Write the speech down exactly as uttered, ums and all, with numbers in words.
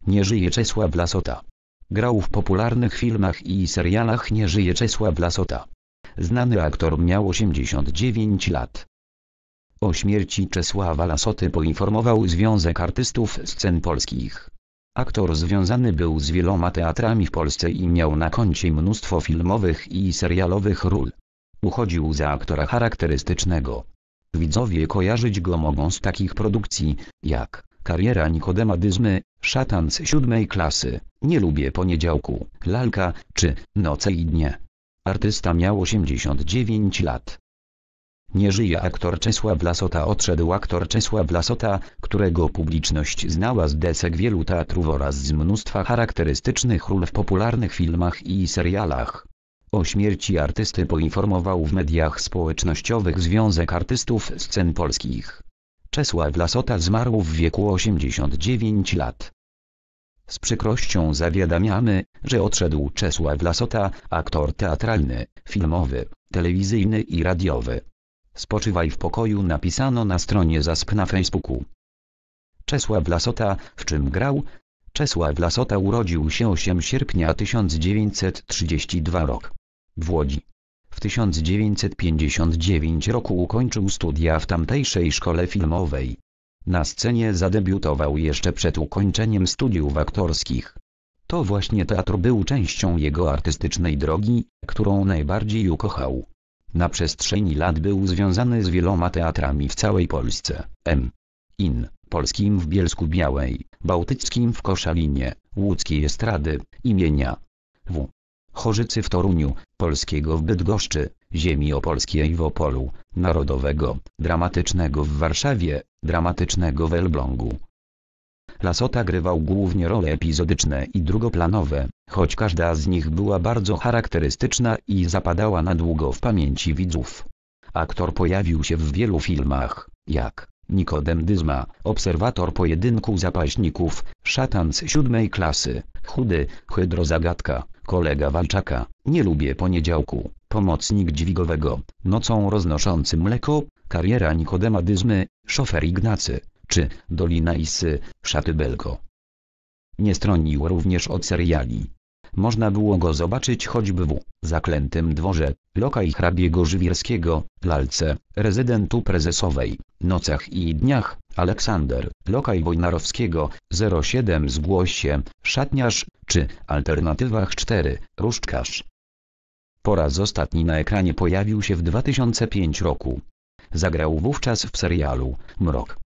Nie żyje Czesław Lasota. Grał w popularnych filmach i serialach. Nie żyje Czesław Lasota. Znany aktor miał osiemdziesiąt dziewięć lat. O śmierci Czesława Lasoty poinformował Związek Artystów Scen Polskich. Aktor związany był z wieloma teatrami w Polsce i miał na koncie mnóstwo filmowych i serialowych ról. Uchodził za aktora charakterystycznego. Widzowie kojarzyć go mogą z takich produkcji, jak Kariera Nikodema Dyzmy, Szatan z siódmej klasy, Nie lubię poniedziałku, Lalka, czy Noce i dnie. Artysta miał osiemdziesiąt dziewięć lat. Nie żyje aktor Czesław Lasota. Odszedł aktor Czesław Lasota, którego publiczność znała z desek wielu teatrów oraz z mnóstwa charakterystycznych ról w popularnych filmach i serialach. O śmierci artysty poinformował w mediach społecznościowych Związek Artystów Scen Polskich. Czesław Lasota zmarł w wieku osiemdziesiąt dziewięć lat. Z przykrością zawiadamiamy, że odszedł Czesław Lasota, aktor teatralny, filmowy, telewizyjny i radiowy. Spoczywaj w pokoju, napisano na stronie Zasp na Facebooku. Czesław Lasota, w czym grał? Czesław Lasota urodził się ósmego sierpnia tysiąc dziewięćset trzydziestego drugiego rok w Łodzi. W tysiąc dziewięćset pięćdziesiątym dziewiątym roku ukończył studia w tamtejszej szkole filmowej. Na scenie zadebiutował jeszcze przed ukończeniem studiów aktorskich. To właśnie teatr był częścią jego artystycznej drogi, którą najbardziej ukochał. Na przestrzeni lat był związany z wieloma teatrami w całej Polsce. M. In, Polskim w Bielsku-Białej, Bałtyckim w Koszalinie, Łódzkiej Estrady, imienia W. Chorzycy w Toruniu, Polskiego w Bydgoszczy, Ziemi Opolskiej w Opolu, Narodowego, Dramatycznego w Warszawie, Dramatycznego w Elblągu. Lasota grywał głównie role epizodyczne i drugoplanowe, choć każda z nich była bardzo charakterystyczna i zapadała na długo w pamięci widzów. Aktor pojawił się w wielu filmach, jak Nikodem Dyzma, Obserwator pojedynku zapaśników, Szatan z siódmej klasy, Chudy, Hydrozagadka, Kolega Walczaka, Nie lubię poniedziałku, Pomocnik dźwigowego, Nocą roznoszący mleko, Kariera Nikodema Dyzmy, Szofer Ignacy, czy Dolina Isy, Szatybelko. Nie stronił również od seriali. Można było go zobaczyć choćby w Zaklętym dworze, Lokaj hrabiego Żywierskiego, Lalce, Rezydentu prezesowej, Nocach i dniach, Aleksander, Lokaj Wojnarowskiego, zero siedem Zgłoś się, Szatniarz, czy Alternatywach cztery, Różdżkarz. Po raz ostatni na ekranie pojawił się w dwa tysiące piątym roku. Zagrał wówczas w serialu Mrok.